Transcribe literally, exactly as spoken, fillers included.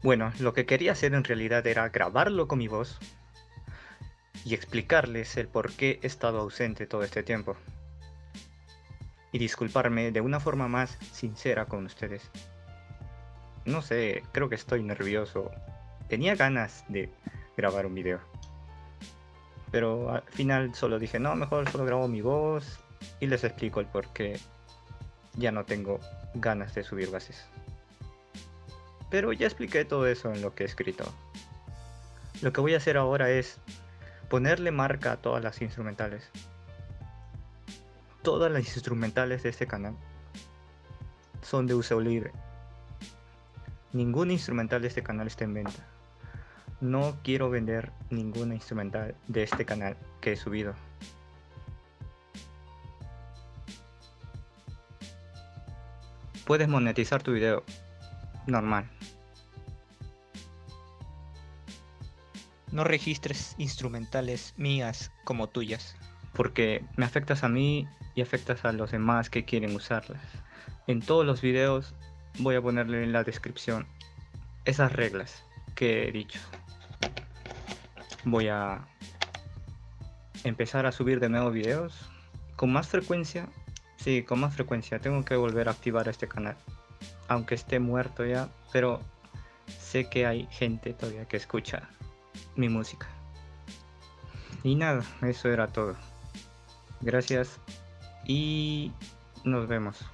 Bueno, lo que quería hacer en realidad era grabarlo con mi voz y explicarles el por qué he estado ausente todo este tiempo. Y disculparme de una forma más sincera con ustedes. No sé, creo que estoy nervioso. Tenía ganas de grabar un video. Pero al final solo dije, no, mejor solo grabo mi voz y les explico el por qué ya no tengo ganas de subir bases. Pero ya expliqué todo eso en lo que he escrito. Lo que voy a hacer ahora es ponerle marca a todas las instrumentales. Todas las instrumentales de este canal son de uso libre. Ningún instrumental de este canal está en venta. No quiero vender ninguna instrumental de este canal que he subido. Puedes monetizar tu video normal. No registres instrumentales mías como tuyas. Porque me afectas a mí y afectas a los demás que quieren usarlas. En todos los videos voy a ponerle en la descripción esas reglas que he dicho. Voy a empezar a subir de nuevo videos con más frecuencia. Sí, con más frecuencia. Tengo que volver a activar este canal. Aunque esté muerto ya, pero sé que hay gente todavía que escucha mi música. Y nada, eso era todo. Gracias y nos vemos.